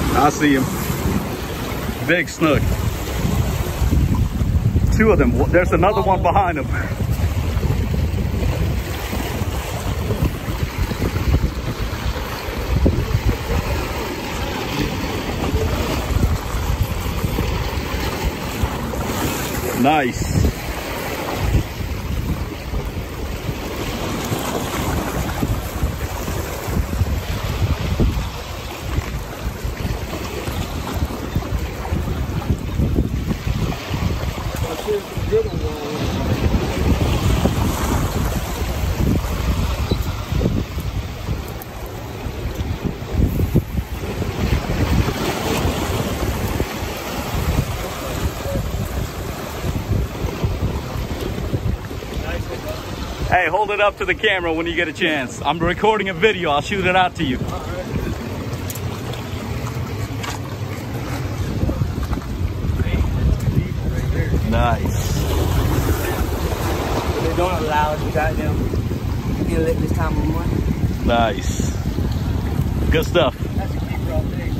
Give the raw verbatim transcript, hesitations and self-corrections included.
I see him. Big snook. Two of them. There's another one behind him. Nice. Hey, hold it up to the camera when you get a chance. I'm recording a video. I'll shoot it out to you. Nice. They don't allow us to got them. You can let this time of month. Nice. Good stuff. That's a keeper all day.